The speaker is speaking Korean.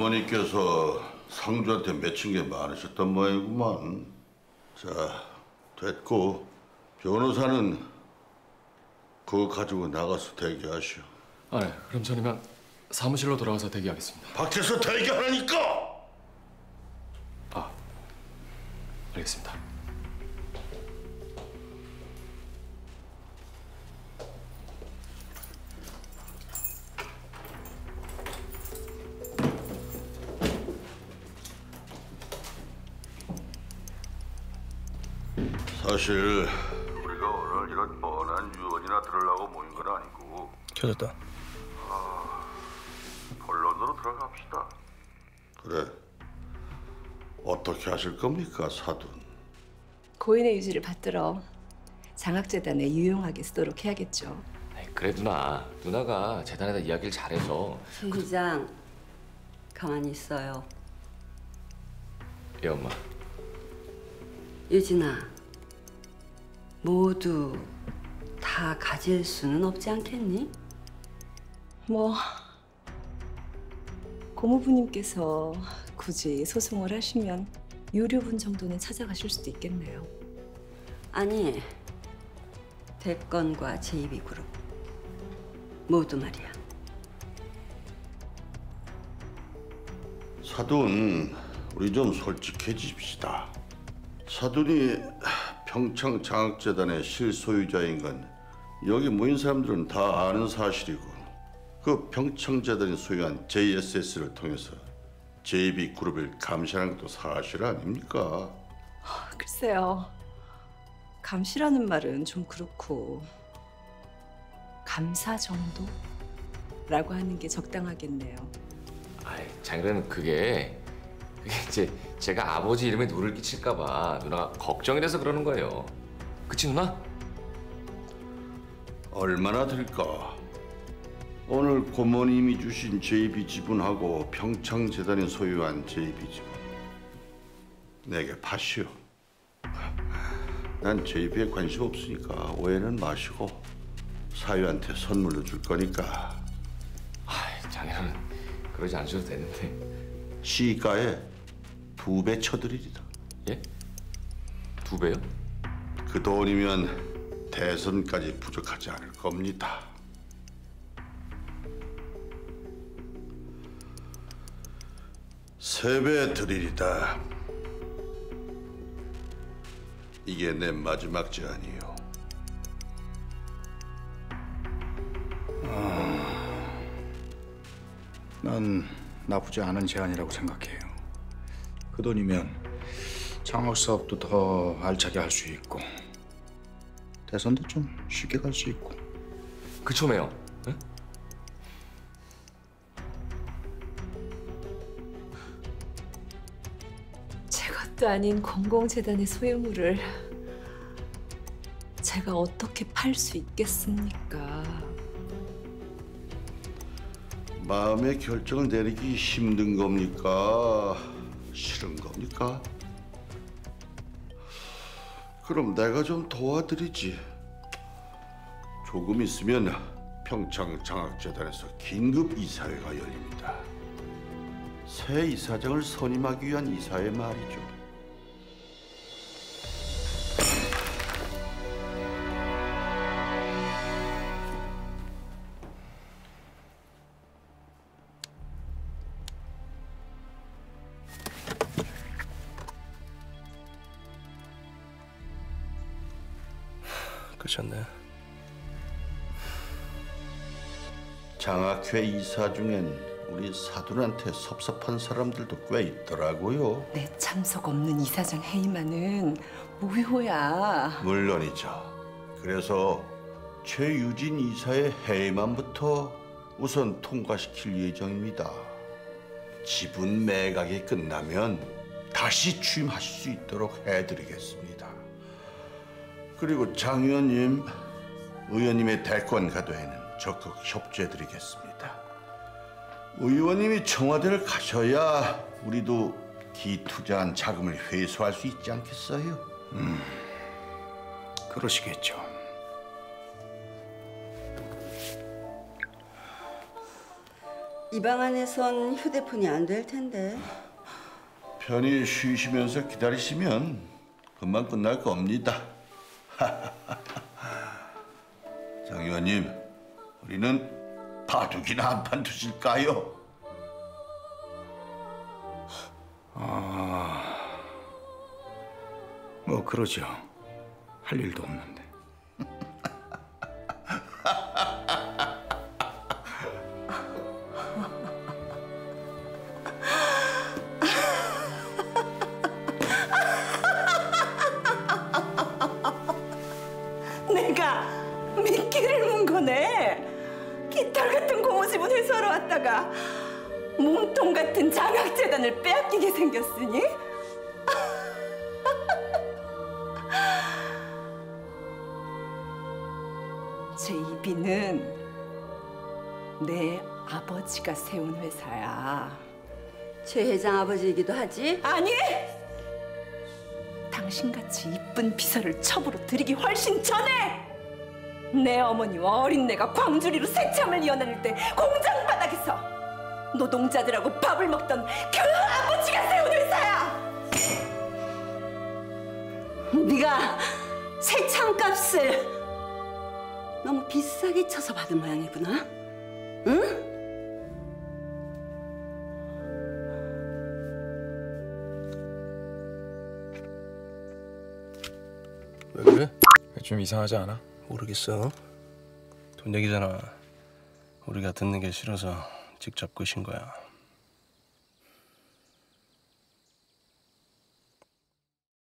어머니께서 상주한테 맺힌 게 많으셨던 모양이구만. 자, 됐고 변호사는 그거 가지고 나가서 대기하시오. 아, 네. 그럼 전 이만 사무실로 돌아가서 대기하겠습니다. 밖에서 대기하라니까! 아, 알겠습니다. 사실 우리가 오늘 이런 뻔한 유언이나 들으려고 모인 건 아니고. 켜졌다. 본론으로 들어갑시다. 그래. 어떻게 하실 겁니까, 사돈? 고인의 유지를 받들어 장학재단에 유용하게 쓰도록 해야겠죠. 그래 누나가 재단에다 이야기를 잘해서. 최 회장 가만히 있어요. 예 엄마. 유진아, 모두 다 가질 수는 없지 않겠니? 뭐 고모부님께서 굳이 소송을 하시면 유류분 정도는 찾아가실 수도 있겠네요. 아니, 대건과 JB그룹 모두 말이야. 사돈, 우리 좀 솔직해집시다. 사돈이 평창장학재단의 실소유자인 건 여기 모인 사람들은 다 아는 사실이고, 그 평창재단이 소유한 JSS를 통해서 JB그룹을 감시하는 것도 사실 아닙니까? 글쎄요. 감시라는 말은 좀 그렇고 감사 정도라고 하는 게 적당하겠네요. 아이 장인어른 그게 이제 제가 아버지 이름에 누를 끼칠까 봐 누나가 걱정이 돼서 그러는 거예요. 그치 누나? 얼마나 들까? 오늘 고모님이 주신 JB 지분하고 평창재단이 소유한 JB 지분 내게 파시오. 난 JB에 관심 없으니까 오해는 마시고 사위한테 선물로 줄 거니까. 아이 장인어른 그러지 않으셔도 되는데. 시가에 2배 쳐드리리다. 예? 2배요? 그 돈이면 대선까지 부족하지 않을 겁니다. 3배 드리리다. 이게 내 마지막 제안이요. 난 나쁘지 않은 제안이라고 생각해요. 그 돈이면 장학 사업도 더 알차게 할 수 있고 대선도 좀 쉽게 갈 수 있고. 그쵸 매요? 응? 제 것도 아닌 공공재단의 소유물을 제가 어떻게 팔 수 있겠습니까? 마음의 결정을 내리기 힘든 겁니까? 싫은 겁니까? 그럼 내가 좀 도와드리지. 조금 있으면 평창장학재단에서 긴급 이사회가 열립니다. 새 이사장을 선임하기 위한 이사회 말이죠. 그렇네. 장학회 이사 중엔 우리 사돈한테 섭섭한 사람들도 꽤 있더라고요. 내 참석 없는 이사장 회의만은 무효야. 물론이죠. 그래서 최유진 이사의 회의만부터 우선 통과시킬 예정입니다. 지분 매각이 끝나면 다시 취임하실 수 있도록 해드리겠습니다. 그리고 장 의원님, 의원님의 대권 가도에는 적극 협조해드리겠습니다. 의원님이 청와대를 가셔야 우리도 기투자한 자금을 회수할 수 있지 않겠어요? 그러시겠죠. 이 방 안에선 휴대폰이 안 될 텐데. 편히 쉬시면서 기다리시면 금방 끝날 겁니다. 장 의원님, 우리는 바둑이나 한 판 두실까요? 뭐 그러죠. 할 일도 없는데. 내가 미끼를 문 거네. 깃털 같은 고무집은 회수하러 왔다가 몸통 같은 장학재단을 빼앗기게 생겼으니 JB는 내 아버지가 세운 회사야. 최 회장 아버지이기도 하지? 아니! 당신같이 이쁜 비서를 첩으로 들이기 훨씬 전에 내 어머니와 어린내가 광주리로 새참을 이어나릴 때 공장 바닥에서 노동자들하고 밥을 먹던 그 아버지가 세운 회사야! 네가 새참값을 너무 비싸게 쳐서 받은 모양이구나. 응? 왜 그래? 좀 이상하지 않아? 모르겠어. 돈 얘기잖아. 우리가 듣는 게 싫어서 직접 끄신 거야.